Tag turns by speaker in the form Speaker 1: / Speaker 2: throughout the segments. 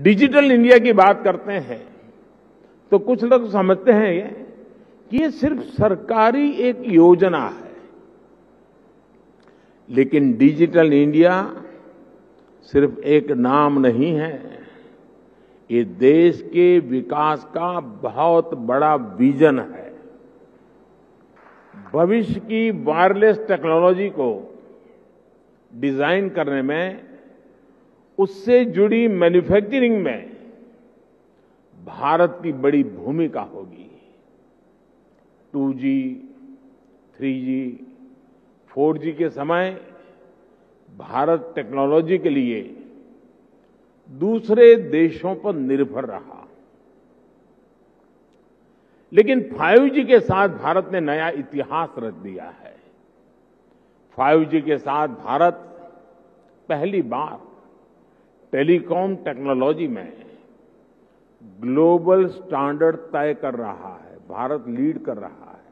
Speaker 1: Digital India की बात करते हैं तो कुछ लोग समझते हैं कि ये सिर्फ सरकारी एक योजना है, लेकिन डिजिटल इंडिया सिर्फ एक नाम नहीं है। ये देश के विकास का बहुत बड़ा विजन है। भविष्य की वायरलेस टेक्नोलॉजी को डिजाइन करने में, उससे जुड़ी मैन्युफैक्चरिंग में भारत की बड़ी भूमिका होगी। 2G, 3G, 4G के समय भारत टेक्नोलॉजी के लिए दूसरे देशों पर निर्भर रहा, लेकिन 5G के साथ भारत ने नया इतिहास रच दिया है। 5G के साथ भारत पहली बार टेलीकॉम टेक्नोलॉजी में ग्लोबल स्टैंडर्ड तय कर रहा है। भारत लीड कर रहा है।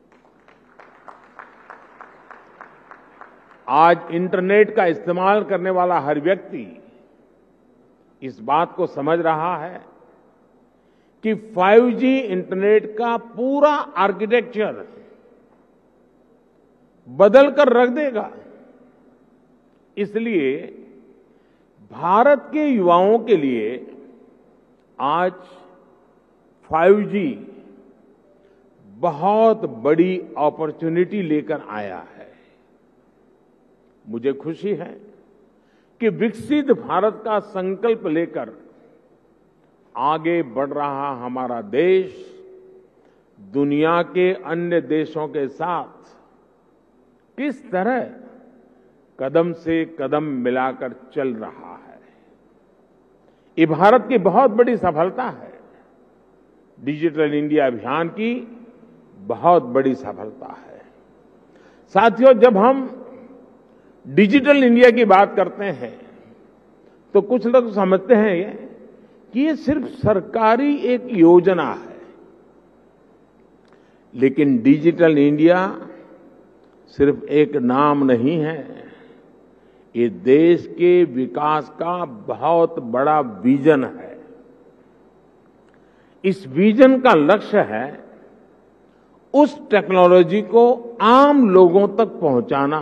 Speaker 1: आज इंटरनेट का इस्तेमाल करने वाला हर व्यक्ति इस बात को समझ रहा है कि 5G इंटरनेट का पूरा आर्किटेक्चर बदल कर रख देगा। इसलिए भारत के युवाओं के लिए आज 5G बहुत बड़ी अपॉर्चुनिटी लेकर आया है। मुझे खुशी है कि विकसित भारत का संकल्प लेकर आगे बढ़ रहा हमारा देश दुनिया के अन्य देशों के साथ किस तरह कदम से कदम मिलाकर चल रहा है। ये भारत की बहुत बड़ी सफलता है। डिजिटल इंडिया अभियान की बहुत बड़ी सफलता है। साथियों, जब हम डिजिटल इंडिया की बात करते हैं तो कुछ लोग समझते हैं कि ये सिर्फ सरकारी एक योजना है, लेकिन डिजिटल इंडिया सिर्फ एक नाम नहीं है। ये देश के विकास का बहुत बड़ा विजन है। इस विजन का लक्ष्य है उस टेक्नोलॉजी को आम लोगों तक पहुंचाना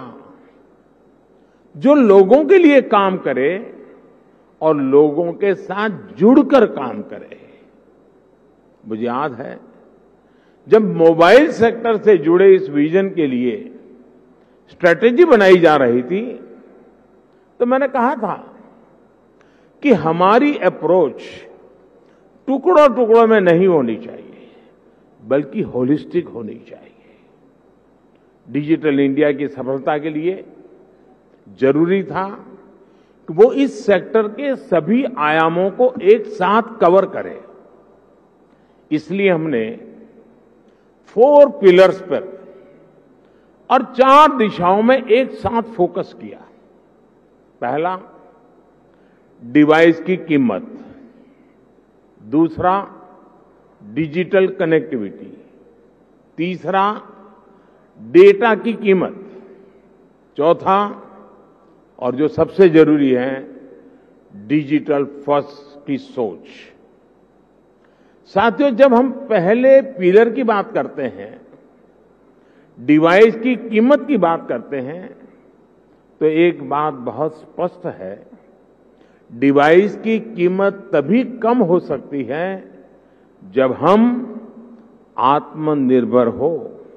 Speaker 1: जो लोगों के लिए काम करे और लोगों के साथ जुड़कर काम करे। मुझे याद है जब मोबाइल सेक्टर से जुड़े इस विजन के लिए स्ट्रेटेजी बनाई जा रही थी तो मैंने कहा था कि हमारी अप्रोच टुकड़ों टुकड़ों में नहीं होनी चाहिए, बल्कि होलिस्टिक होनी चाहिए। डिजिटल इंडिया की सफलता के लिए जरूरी था कि वो इस सेक्टर के सभी आयामों को एक साथ कवर करे। इसलिए हमने 4 पिलर्स पर और 4 दिशाओं में एक साथ फोकस किया। पहला, डिवाइस की कीमत। दूसरा, डिजिटल कनेक्टिविटी। तीसरा, डेटा की कीमत। चौथा, और जो सबसे जरूरी है, डिजिटल फर्स्ट की सोच। साथियों, जब हम पहले पिलर की बात करते हैं, डिवाइस की कीमत की बात करते हैं, तो एक बात बहुत स्पष्ट है, डिवाइस की कीमत तभी कम हो सकती है जब हम आत्मनिर्भर हो।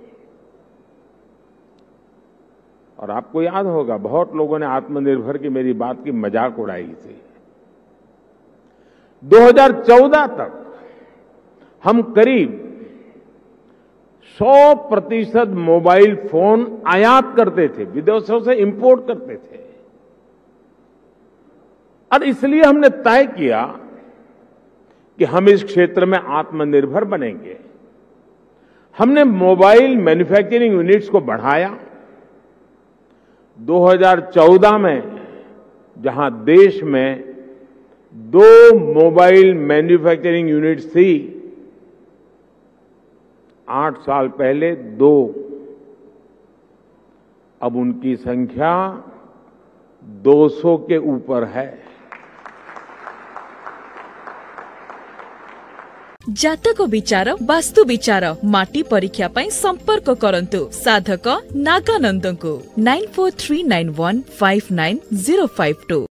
Speaker 1: और आपको याद होगा, बहुत लोगों ने आत्मनिर्भर की मेरी बात की मजाक उड़ाई थी। 2014 तक हम करीब 100% मोबाइल फोन आयात करते थे, विदेशों से इंपोर्ट करते थे। और इसलिए हमने तय किया कि हम इस क्षेत्र में आत्मनिर्भर बनेंगे। हमने मोबाइल मैन्युफैक्चरिंग यूनिट्स को बढ़ाया। 2014 में जहां देश में 2 मोबाइल मैन्युफैक्चरिंग यूनिट्स थी, 8 साल पहले 2। अब उनकी संख्या 200 के ऊपर है।
Speaker 2: जातक विचार वास्तु विचार माटी परीक्षा पई संपर्क करंतु साधक नागानंद को 9439159052।